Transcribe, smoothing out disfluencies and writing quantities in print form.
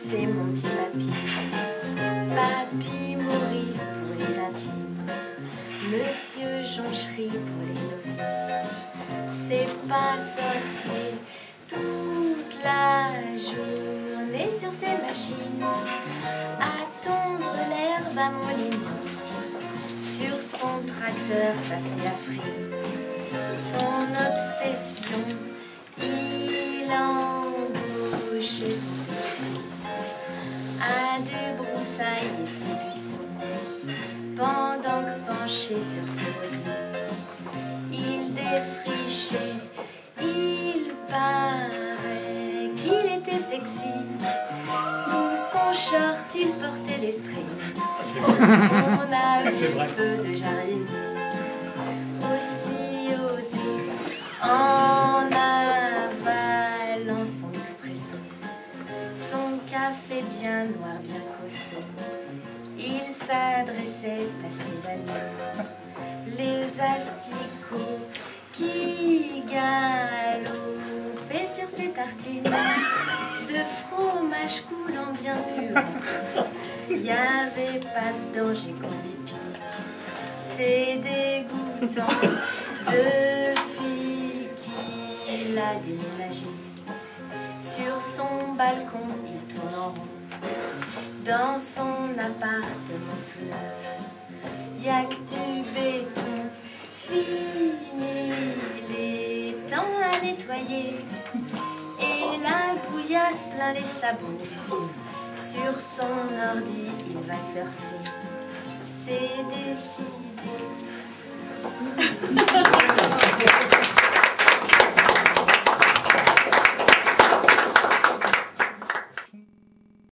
c'est mon petit papy. Papy Maurice pour les intimes, Monsieur Jonchery pour les novices. C'est pas sorcier toute la journée sur ses machines à tondre l'herbe à mouliner. Sur son tracteur, ça c'est la frime. Son obsession, il embauchait son petit-fils à débroussailler ses buissons, pendant que penché sur ses rosiers, il défrichait. Il paraît qu'il était sexy. Sous son short, il portait des strings. On a vu peu de jardiniers aussi osé en avalant son expresso, son café bien noir, bien costaud. Il s'adressait à ses amis, les asticots qui galopaient sur ses tartines de fromage coulant bien pur. Il n'y avait pas de danger qu'on lui pique. C'est dégoûtant de fille qu'il a déménagé. Sur son balcon, il tourne en rond. Dans son appartement tout neuf, il n'y a que du béton. Fini les temps à nettoyer. Et la bouillasse plein les sabots. Sur son ordi, il va surfer. C'est décidé.